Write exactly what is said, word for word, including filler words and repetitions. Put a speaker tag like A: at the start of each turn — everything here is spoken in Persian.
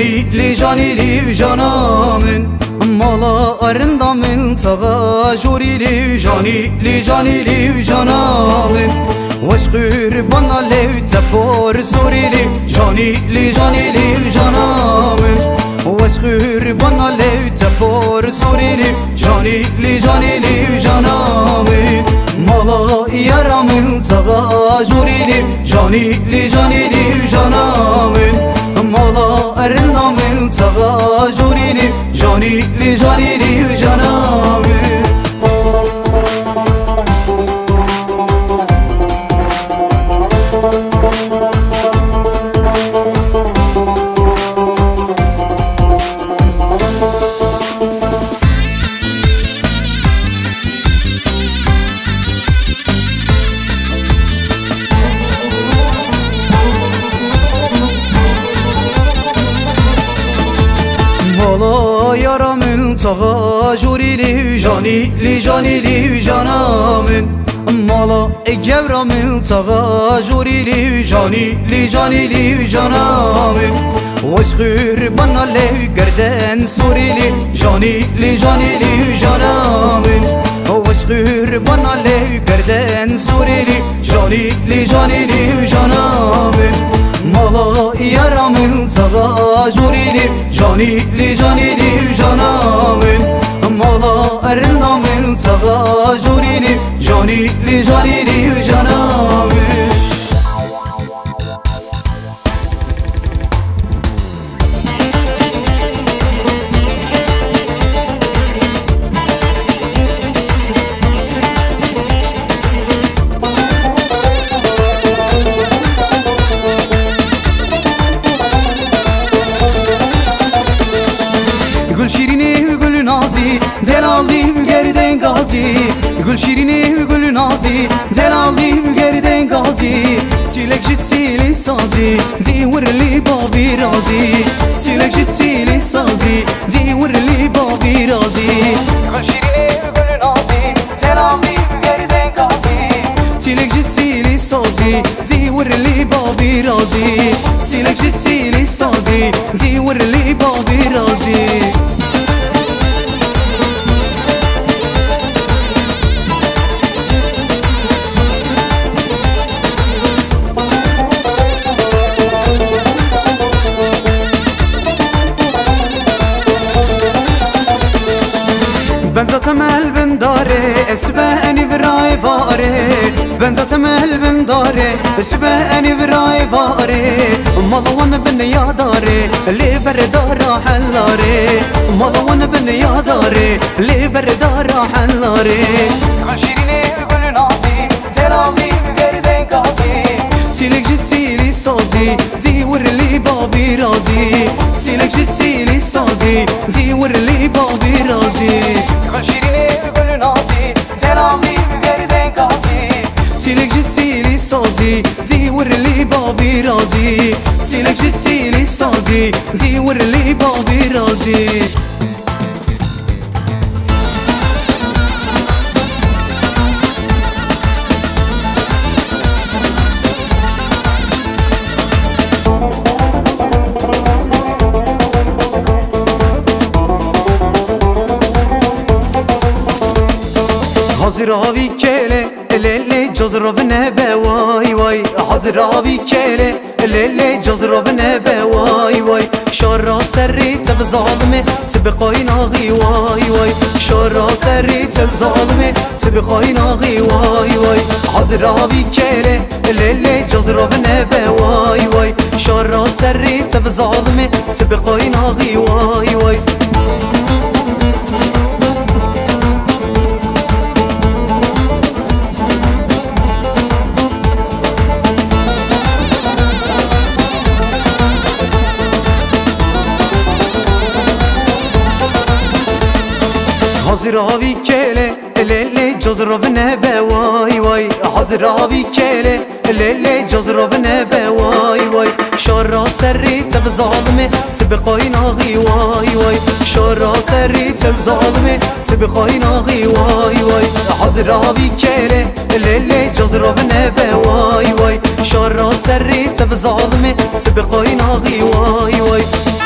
A: جانی لی جانی لی جانامن مالا ارندامن تغا جوری لی جانی لی جانی لی جانامن وشقر بنا لی تپور زوری لی جانی لی جانی لی جانامن وشقر بنا لی تپور زوری لی جانی لی جانی لی جانامن مالا یارامن تغا جوری لی جانی لی جانی لی جانامن مالا ارنامن تغا جوری لی جانی لی جانی لی جانامن مالا یارامن تغا جوری لی جانی لی جانی لی جانامن مالا اگرامن تغا جوری لی جانی لی جانی لی جانامن وشقر بنا لی گردن سوری لی جانی لی جانی لی جانامن وشقر بنا لی گردن سوری لی جانی لی جانی لی جانامن مالا یارامن تغا جوری لی جانی لی جانی لی جانامن مالا ارنامن تغا جوری لی جانی لی جانی لی جانامن گل شیرینی گل نازی زلالی گردن گازی گل شیرینی گل نازی زلالی گردن گازی سیلک جت سیلی سازی زیور لی بابی رازی سیلک جت سیلی سازی زیور لی بابی رازی گل شیرینی گل نازی زلالی گردن گازی سیلک جت سیلی سازی زیور لی بابی رازی سیلک جت سیلی سازی زیور لی بابی رازی بندا تمل بنداره اسباني براي باره بندا تمل بنداره اسباني براي باره مالوان بن يا داره لي بردار حلاره مالوان بن يا داره لي بردار حلاره شيريني قول نازي زرامي بقردن قازي سيلك جت سيلي سازي زيور لي بابي رازي سيلك جت سيلي سازي زيور لي بابي رازي شيريني قول نازي زرامي بقردن قازي سيلك جت سيلي سازي زيور لي بابي رازي سيلك جت سيلي سازي زيور لي بابي رازي حاضر آبی کله لیلی جز رو نبه وای وای حاضر آبی کله لیلی جز رو نبه وای وای شارا سری تب ظالمه تب قایناغی وای وای شارا سری تب ظالمه تب قایناغی وای وای حاضر آبی کله لیلی جز رو نبه وای وای شارا سری تب ظالمه تب قایناغی وای وای حاضر آبی کله لیلی جز رو نبه وای وای حاضر آبی کله لیلی جز رو نبه وای وای شارا سری تب ظالمه تب قایناغی وای وای شارا سری تب ظالمه تب قایناغی وای وای حاضر آبی کله لیلی جز رو نبه وای وای شارا سری تب ظالمه تب قایناغی وای وای